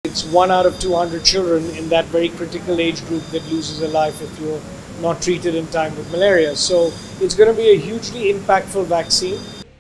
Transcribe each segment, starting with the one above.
It's 1 out of 200 children in that very critical age group that loses a life if you're not treated in time with malaria. So it's going to be a hugely impactful vaccine.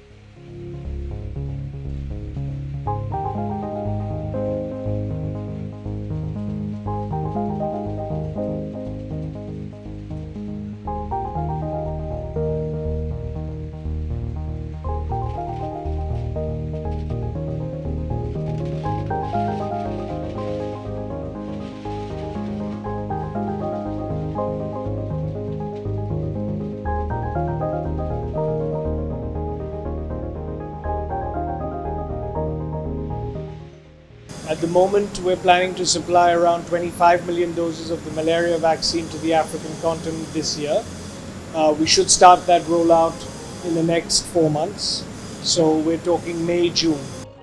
At the moment, we're planning to supply around 25 million doses of the malaria vaccine to the African continent this year. We should start that rollout in the next 4 months. So we're talking May, June.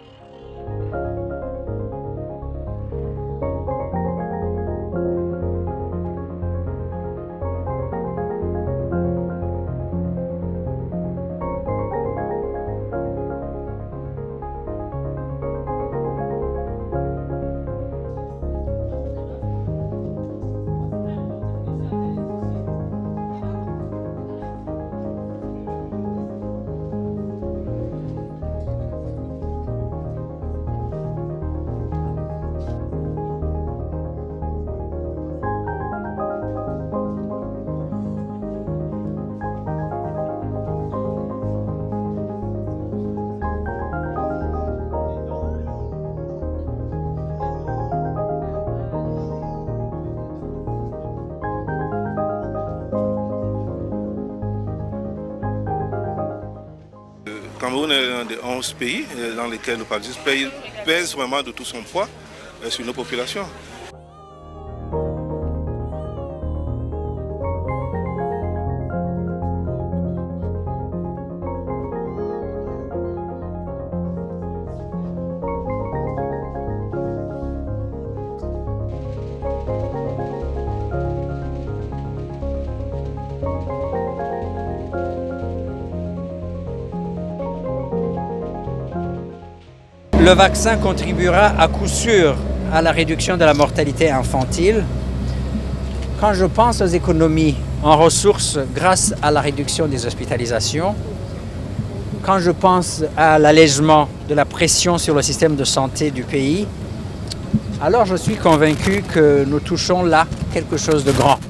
Le Cameroun est un des 11 pays dans lesquels le paludisme pèse vraiment de tout son poids sur nos populations. Le vaccin contribuera à coup sûr à la réduction de la mortalité infantile. Quand je pense aux économies en ressources grâce à la réduction des hospitalisations, quand je pense à l'allègement de la pression sur le système de santé du pays, alors je suis convaincu que nous touchons là quelque chose de grand.